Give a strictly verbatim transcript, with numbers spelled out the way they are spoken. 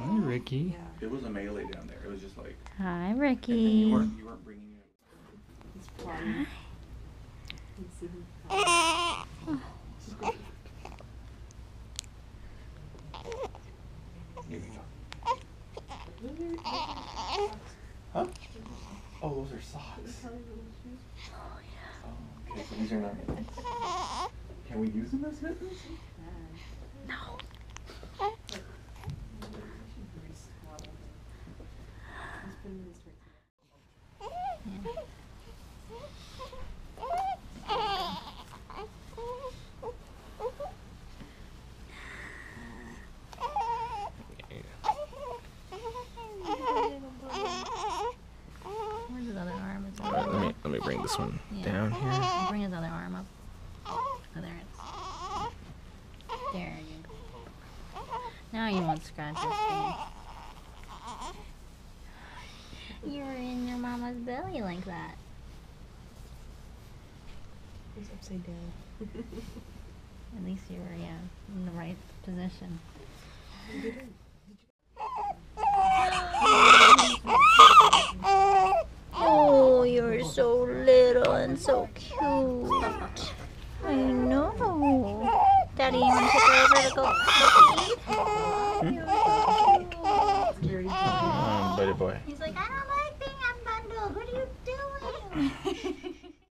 Hi, Ricky. It was a melee down there. It was just like. Hi, Ricky. You weren't, you weren't bringing it. He's plotting. Here we go. Huh? Oh, those are socks. Oh, okay, so these are not mittens. Can we use them as mittens? No. Where's his other arm? It's Alright, let me let me bring this one Yeah. down here. Bring his other arm up. Oh, there it is. There you go. Now you won't scratch his face. You're in your mama's belly like that. He's upside down. At least you were, yeah, in the right position. Oh, you're so little and so cute. I know. Daddy, you want to take her over to go eat?